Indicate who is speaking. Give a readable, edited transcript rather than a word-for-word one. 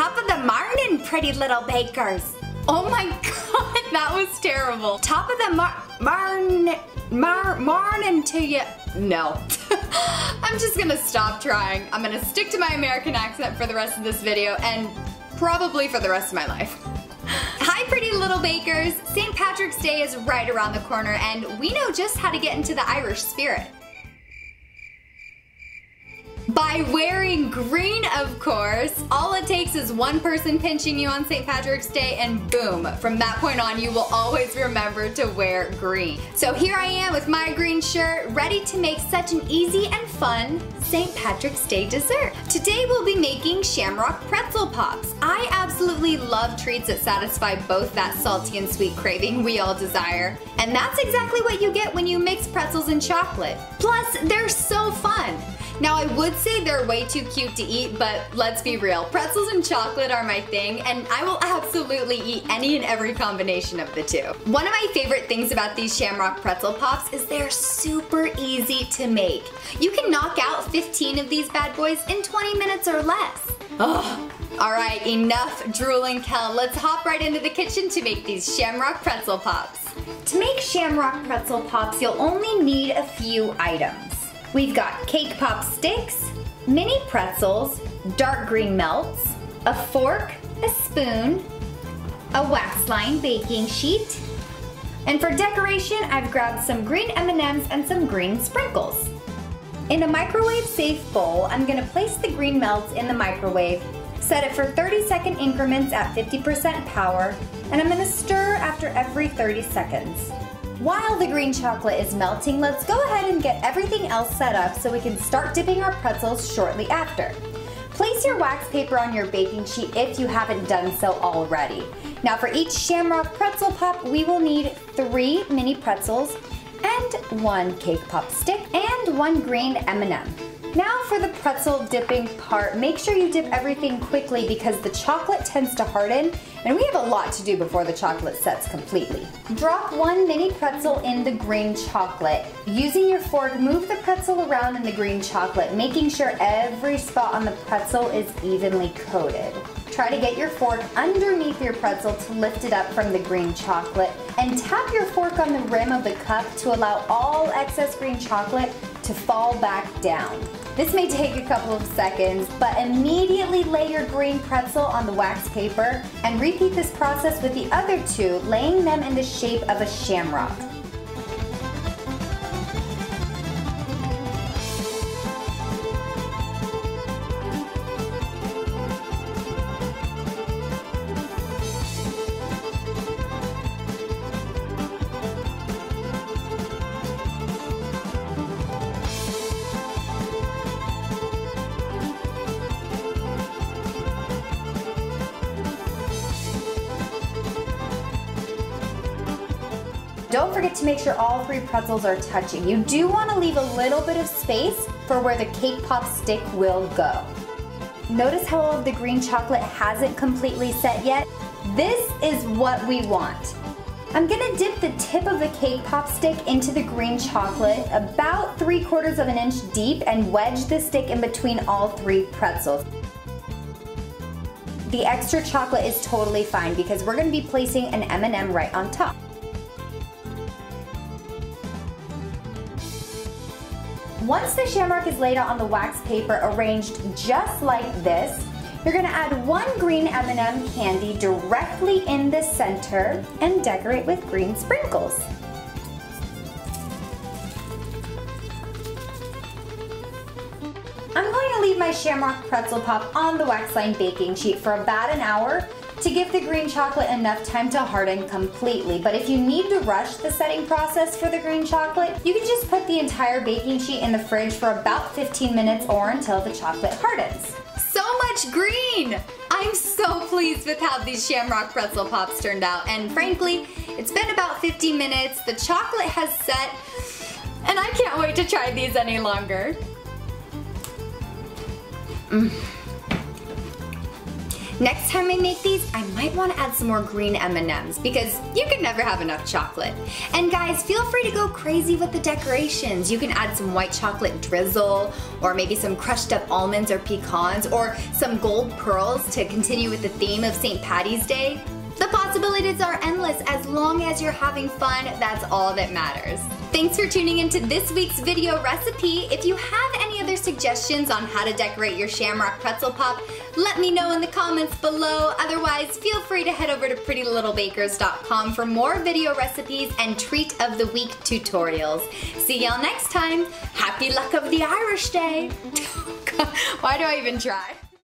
Speaker 1: Top of the morning, pretty little bakers. Oh my god, that was terrible. Top of the morning to you. No. I'm just gonna stop trying. I'm gonna stick to my American accent for the rest of this video and probably for the rest of my life. Hi pretty little bakers. St. Patrick's Day is right around the corner and we know just how to get into the Irish spirit. By wearing green, of course. All it takes is one person pinching you on St. Patrick's Day and boom, from that point on you will always remember to wear green. So here I am with my green shirt, ready to make such an easy and fun St. Patrick's Day dessert. Today we'll be making Shamrock Pretzel Pops. I absolutely love treats that satisfy both that salty and sweet craving we all desire. And that's exactly what you get when you mix pretzels and chocolate. Plus, they're so fun. Now I would say they're way too cute to eat, but let's be real, pretzels and chocolate are my thing and I will absolutely eat any and every combination of the two. One of my favorite things about these Shamrock Pretzel Pops is they're super easy to make. You can knock out 15 of these bad boys in 20 minutes or less. Ugh. Alright, enough drooling, Kel. Let's hop right into the kitchen to make these Shamrock Pretzel Pops. To make Shamrock Pretzel Pops, you'll only need a few items. We've got cake pop sticks, mini pretzels, dark green melts, a fork, a spoon, a wax line baking sheet, and for decoration I've grabbed some green M&Ms and some green sprinkles. In a microwave safe bowl, I'm going to place the green melts in the microwave, set it for 30-second increments at 50% power, and I'm going to stir after every 30 seconds. While the green chocolate is melting, let's go ahead and get everything else set up so we can start dipping our pretzels shortly after. Place your wax paper on your baking sheet if you haven't done so already. Now for each Shamrock Pretzel Pop, we will need 3 mini pretzels and 1 cake pop stick and 1 green M&M. Now for the pretzel dipping part, make sure you dip everything quickly because the chocolate tends to harden and we have a lot to do before the chocolate sets completely. Drop 1 mini pretzel in the green chocolate. Using your fork, move the pretzel around in the green chocolate, making sure every spot on the pretzel is evenly coated. Try to get your fork underneath your pretzel to lift it up from the green chocolate and tap your fork on the rim of the cup to allow all excess green chocolate to fall back down. This may take a couple of seconds, but immediately lay your green pretzel on the wax paper and repeat this process with the other 2, laying them in the shape of a shamrock. Don't forget to make sure all 3 pretzels are touching. You do want to leave a little bit of space for where the cake pop stick will go. Notice how all of the green chocolate hasn't completely set yet? This is what we want. I'm gonna dip the tip of the cake pop stick into the green chocolate about 3/4 of an inch deep and wedge the stick in between all 3 pretzels. The extra chocolate is totally fine because we're gonna be placing an M&M right on top. Once the shamrock is laid out on the wax paper arranged just like this, you're going to add 1 green M&M candy directly in the center and decorate with green sprinkles. I'm going to leave my Shamrock Pretzel Pop on the wax line baking sheet for about an hour to give the green chocolate enough time to harden completely. But if you need to rush the setting process for the green chocolate, you can just put the entire baking sheet in the fridge for about 15 minutes or until the chocolate hardens. So much green! I'm so pleased with how these Shamrock Pretzel Pops turned out, and frankly, it's been about 15 minutes, the chocolate has set, and I can't wait to try these any longer. Next time I make these, I might want to add some more green M&Ms because you can never have enough chocolate. And guys, feel free to go crazy with the decorations. You can add some white chocolate drizzle, or maybe some crushed up almonds or pecans, or some gold pearls to continue with the theme of St. Patty's Day. The possibilities are endless. As long as you're having fun, that's all that matters. Thanks for tuning into this week's video recipe. If you have any other suggestions on how to decorate your Shamrock Pretzel Pop, let me know in the comments below. Otherwise, feel free to head over to prettylittlebakers.com for more video recipes and treat of the week tutorials. See y'all next time. Happy luck of the Irish Day. Why do I even try?